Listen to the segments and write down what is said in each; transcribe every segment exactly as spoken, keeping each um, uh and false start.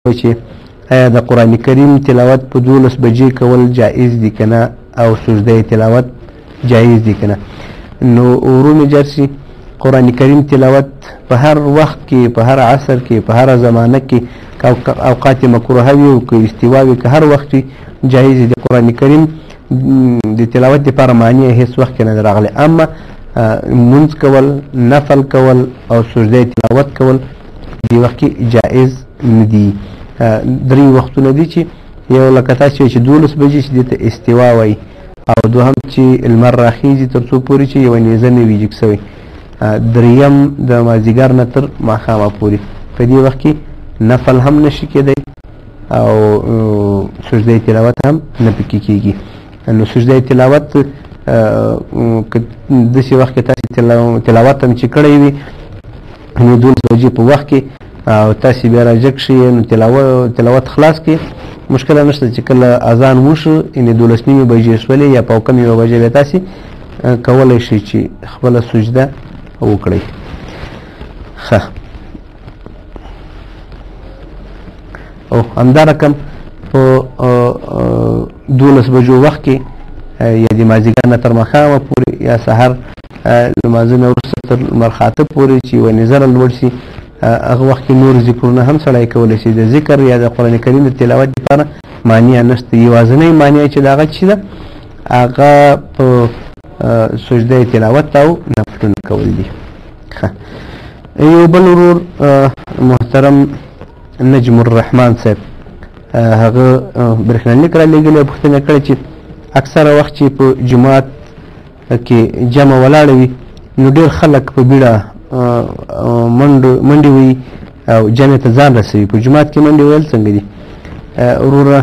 چې آیا د قرآن کریم تلاوت په دولس بجې کول جایز دي که نه او سجده تلاوت جایز دي که نه. نو ورونو جرسي قرآن کریم تلاوت په هر وخت کې، په هر عصر کې، په هر زمانه کې اوقات مکروه وي او که استوا وي که هر وخت وي جایز دي. قرآن کریم د تلاوت لپاره معنی هیڅ وخت کې نه راغلی، اما منځ کول، نفل کول او سجده تلاوت کول دې وخت کې جایز نه دي. درې وختونه دي چې یو لکه تاسې چې دولس بجې چې دې ته استوا وایي، او دوهم چې لمر راخیږي تر څو پورې چې یوه نیزه نه وي جګ سوی، دریم د مازدیګر نه تر ماښامه پورې. په دې وخت کې نفل هم نشي کېدی او سجده تلاوت هم نه پکې کېږي. نو سجده تلاوت که داسې وخت کې تاسې تلاوت هم چې کړی وي نو دولس بجې په وخت کې او تاسې بیا راجګ شئ نو تلاوت خلاص کړئ، مشکله نشته. چې کله اذان وشو یعنې دولس نیمې بجې شولې یا په کم یوه بجې بیا تاسې کولی شئ چې خپله سجده وکړئ. ښه، او همدا رقم په دولس بجو وخت کې یا د مازدیګر نه تر ماښامه پورې یا سهار لمانځه نه وروسته تر لمر خاته پورې چې یوه نظره لوړ شي، هغه وخت کې نور ذکرونه هم سړی کولی شي. د ذکر یا د قرآن کریم د تلاوت لپاره مانیه نشته. یوازینۍ مانیه چې د هغه چې ده هغه په سجده تلاوت او نفلونه کول دي. یو بل ورور محترم نجم الرحمن صاحب هغه برېښنالیک را لېږلی او پوښتنه کړې چې اکثره وخت چې په جومات کې جمع ولاړه وي نو ډېر خلک په بیړه منډې وي او جمع ته ځان رسوي. په جومات کې منډې ویل څنګه دي؟ وروره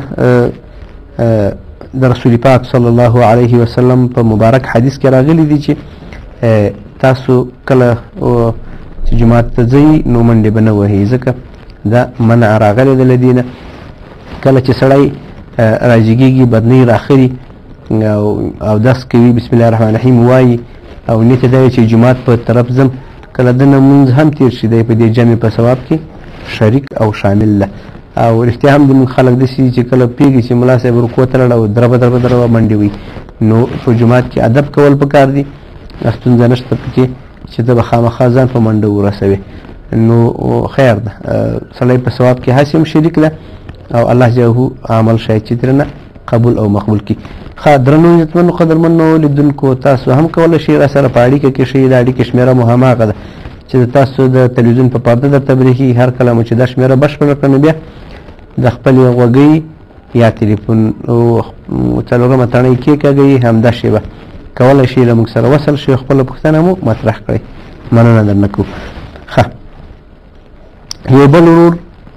د رسول پاک صلی الله علیه وسلم په مبارک حدیث کې راغلی دی چې تاسو کله چې جومات ته ځئ نو منډې به نه وهئ، ځکه دا منع راغلی ده له دې نه. کله چې سړی راجګېږي، بدنۍ راخلي او اودس کوي، بسم الله الرحمن الرحیم وایي او نیت یې دا وي چې جومات په طرف ځم، کله د نه مونځ هم تېر شي، دی په دې جمع په ثواب کې شریک او شامل ده. او رښتیا هم زموږ خلک داسې دي چې کله پوهېږي چې ملا صاحب رکوع ته لاړه او دربه دربه دربه منډې وي. نو په جومات کې ادب کول پکار دي، ستونزه نشته پکې چې ته به خامخا ځان په منډه ورسوې. نو خیر ده، سړی په ثواب کې هسې هم شریک ده او الله جهو عمل شاید چې ترنه قبول او مقبول کړي. ښه، درنو عزتمنو قدرمنو لیدونکو، تاسو هم کولی شئ را سره په اړیکه کې شئ. د اړیکې شمېره مو هماغه ده چې تاسو د تلویزیون په پرده درته برېښي. هر کله مو چې دا شمېره بشپړه کړه نو بیا د خپلې غوږۍ یا تلیفون څلورمه تڼۍ کېکاږئ، همدا شیبه کولی شئ له موږ سره وصل شئ، خپله پوښتنه مو مطرح کړئ. مننه درنه کوو. ښه، یو بل ورور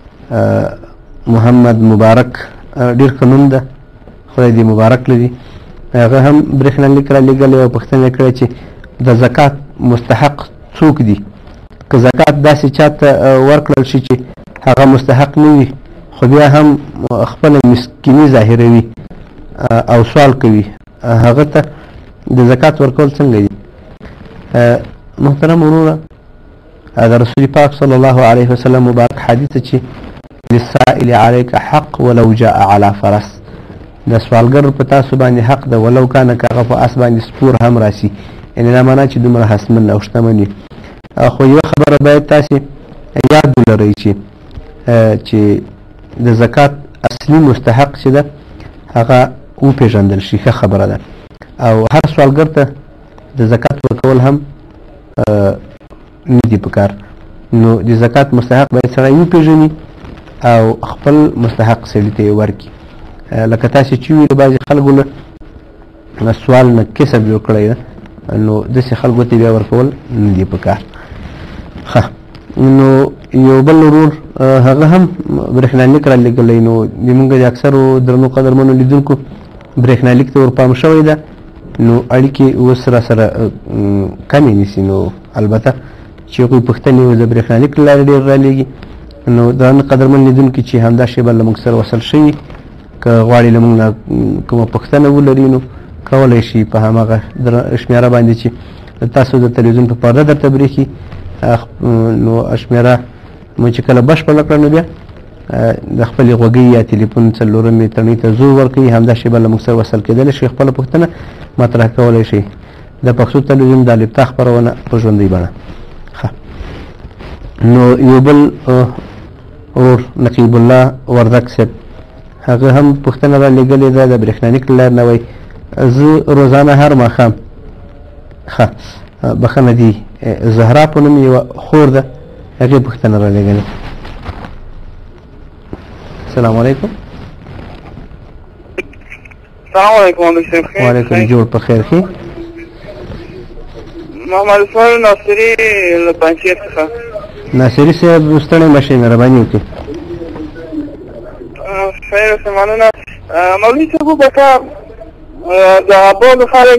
محمد مبارک، ډېر ښه نوم ده، خدای دې مبارک لري، هغه هم برېښنالیک را لېږلی او پوښتنه یې کړې چې د زکات مستحق څوک دي؟ که زکات داسې چاته ورکړل شي چې هغه مستحق نه وي خو بیا هم خپله مسکیني ظاهروي او سوال کوي، هغه ته د زکات ورکول څنګه دي؟ محترم وروره، د رسول پاک صلی الله علیه وسلم مبارک حدیث چې للسائل علیک حق ولو جاء علی فرس، د سوالګر په تاسو باندې حق ده ولو کانه که هغه په اس باندې سپور هم راسي، یعنې دا معنا چې دومره هستمن او شتمن وي. خو یوه خبره باید تاسې یاد ولرئ چې چې د زکات اصلي مستحق چې ده هغه وپېژندل شي، ښه خبره ده. او هر سوالګر ته د زکات ورکول هم نه دي پکار. نو د زکات مستحق باید سړی وپېژني او خپل مستحق سړي ته یې ورکړي. لکه تاسې چې وي د بعضې خلکو له سوال نه کسب جوړ کړی ده، نو داسې خلکو ته بیا ورکول نه دي پکار. ښه، نو یو بل ورور هغه هم برېښنالیک را لېږلی، نو زمونږ د اکثرو درنو قدرمنو لیدونکو برېښنالیک ته ورپام شوی ده، نو اړیکې اوس را سره کمې نیسي. نو البته چې هغوی پوښتنې د برېښنالیک له لارې ډېر را لېږي. نو درانه قدرمن لیدونکي چې همدا شیبه له موږ سره وصل شوي، که غواړي له موږ نه کومه پوښتنه ولري نو کولی شي په هماغه شمېره باندې چې تاسو د تلویزیون په پرده درته برېښي نو شمېره مو چې کله بشپړه کړه نو بیا د خپلې غوږۍ یا تلیفون څلورمې تڼۍ ته زور ورکوي همدا شیبه له موږ سره وصل کېدلی شي خپله پوښتنه مطرح کولی شي د پښتو تلویزیون د الفتا خپرونه په ژوندۍ بڼه. نو یو بل ورور نقیب الله وردک صاحب هغه هم پوښتنه را لېږلې ده د برېښنانیک له لارې نه وایي زه روزانه هر ماښام ښه بخښنه دي زهرا په نوم یوه خور ده هغې پوښتنه را لېږلې. السلام علیکم. السلام علیکم. وعلیکم جوړ په خیر ښې. محمد اسماعیل ناصري له پنجشیر څخه. ناصري صاحب ستړی مه شئ مهرباني وکړئ. خیر اوسه مننه. مولوي صاحب وبکه د ابادو خلک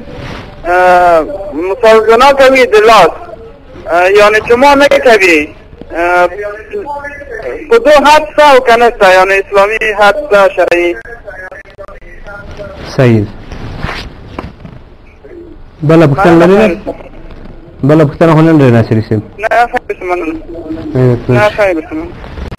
مسالزنا کوي د لاس یعنی جمعه نه کوي په دو حد شته او که نه شته یعنی اسلامي حد شته شرعي. صحیح. بله پوښتنه لرئ؟ بله پوښتنه خو نه لرئ ناصري صاحب؟ نه خیر اوسه مننه. نه خیر اوسه مننه.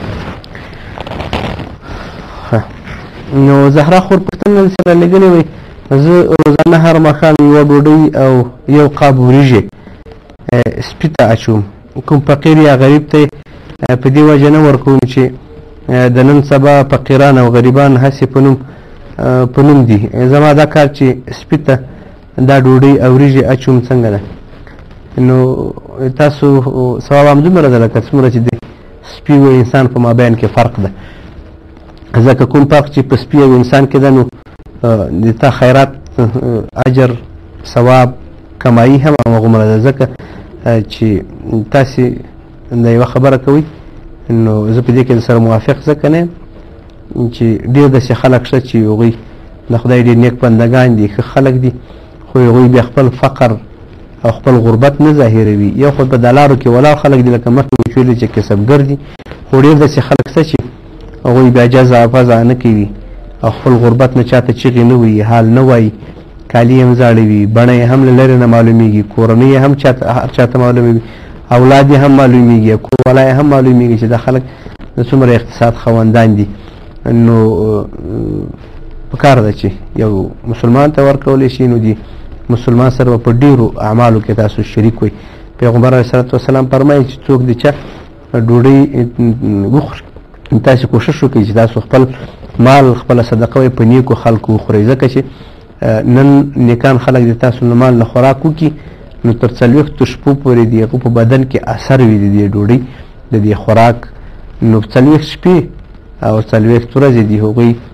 نو زهرا خور پوښتنه سره لګلې وای زه روزانه هر ماښام یوه ډوډۍ او یو قاب وریژې سپي ته اچوم کوم فقیر یا غریب ته په دې وجه نه ورکوم چې د نن سبا فقیران او غریبان هسې په نوم په نوم دي زما دا کار چې سپي ته دا ډوډۍ او وریژې اچوم څنګه ده. نو تاسو ثواب همدومره ده لکه څومره چې د سپي او انسان په مابین کې فرق ده ځکه کوم فرق چې په سپي او انسان کې ده نو د تا خیرات اجر ثواب کمایي هم همغومره ده ځکه چې تاسې د یوه خبره کوئ نو زه په دې کې سره موافق ځکه نه یم چې ډېر داسې خلک شته چې هغوی د خدای ډېر نیک بندګان دي ښه خلک دي خو هغوی بیا خپل فقر او خپل غربت نه ظاهروي یو خو په دلارو کې ولاړ خلک دي لکه مخکې مو ویلي چې کسبګر دي خو ډېر داسې خلک شته چې هغوی بیا جزا فضا نه کوي او خپل غربت نه چاته چغې نه وایي حال نه وایي کالي هم زاړه وي بڼه یې هم له لرې نه معلومیږي کورنۍ یې هم چاته هر چاته معلوموي اولاد یې هم معلومیږي کوروالا یې هم معلومیږي چې دا خلک د څومره اقتصاد خاوندان دي. نو پکار ده چې یو مسلمان ته ورکولی شي نو دي مسلمان سره په ډېرو اعمالو کې تاسو شریک وئ. پیغمبر علیه صلات وسلام فرمایي چې څوک د چا ډوډۍ وخوري تاسو کوشش وکړئ چې تاسو خپل مال خپله صدقه وئ په نیکو خلکو وخورئ ځکه چې نن نیکان خلک د تاسو له مال نه خوراک وکړي نو تر څلوېښتو شپو پورې د هغو په بدن کې اثر وي د دې ډوډۍ د دې خوراک نو څلوېښت شپې او څلوېښت ورځې دي هغوی